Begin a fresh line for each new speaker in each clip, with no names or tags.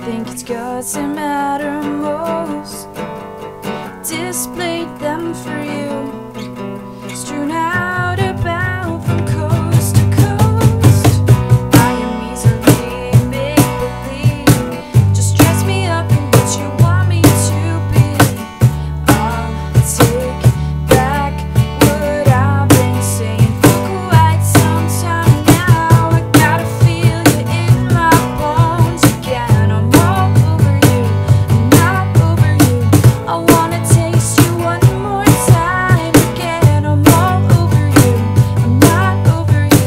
think it's guts that matter most. Displayed them for you, strewn out about from coast to coast. I am easily make-believe. Just dress me up in what you want me to be. I'll take back what I've been saying for quite some time now. I gotta feel you in my bones again. I'm all over you, I'm not over you. I wanna taste you one more time again. I'm all over you, I'm not over you.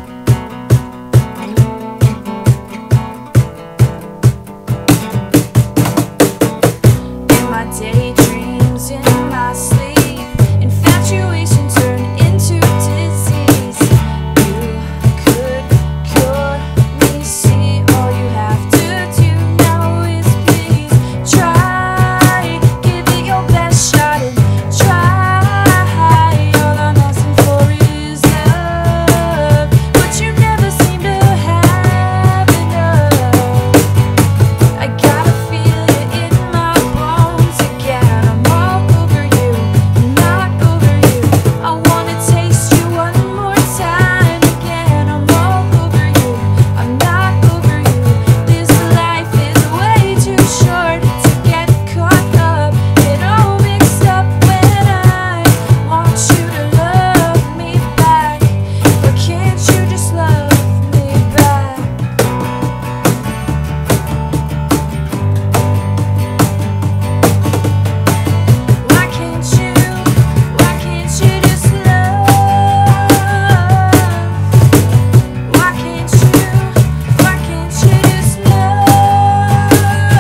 In my daydreams, in my sleep, infatuation turned into disease. You could cure me, see, all you have to do now is please try. Give it your best shot and try. All I'm asking for is love, but you never seem to have enough. I gotta feel it in my bones again. I'm all over you, I'm not over you. I wanna taste you one more time again. I'm all over you, I'm not over you. This life is way too short to get caught up, get all mixed up when I want you to love me back. But can't you just love me back? Why can't you just love? Why can't you just love? Why can't you just love?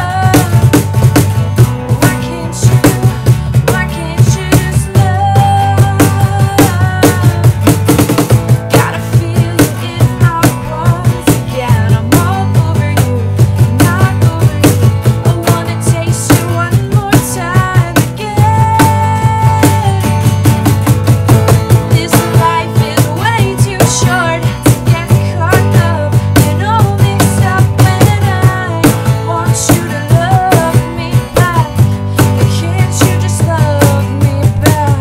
Gotta feel it in our bones again. I'm all over you, I'm not over you. I wanna taste you one more time again. This life is way too short to get caught up, get all mixed up when I want you to love me back. But can't you just love me back?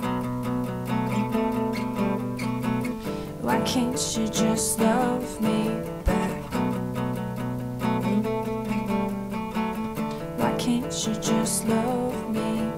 Why can't you just love me back? Why can't you just love me